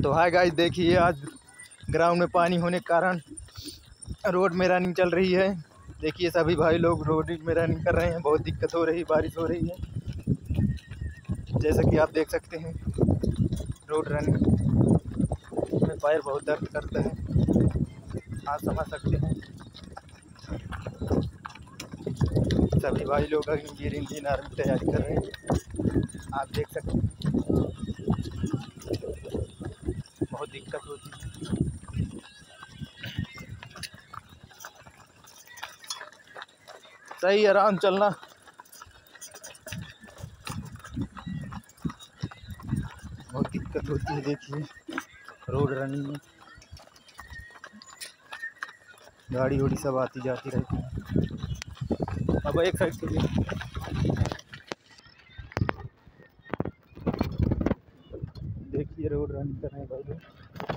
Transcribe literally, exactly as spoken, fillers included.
तो hi guys, देखिए आज ग्राउंड में पानी होने के कारण रोड में रनिंग चल रही है। देखिए सभी भाई लोग रोड में रनिंग कर रहे हैं। बहुत दिक्कत हो रही है, बारिश हो रही है जैसा कि आप देख सकते हैं। रोड रनिंग में पैर बहुत दर्द करते हैं, आप समझ सकते हैं। सभी भाई लोग इंजीनियर इंडियन आर्मी की तैयारी कर रहे हैं, आप देख सकते हैं। बहुत दिक्कत होती है। सही आराम चलना। बहुत दिक्कत होती है। देखिए रोड रनिंग में गाड़ी उड़ी सब आती जाती रहती है। अब एक साइड के लिए देखिए रोड रनिंग कर रहे हैं भाई लोग।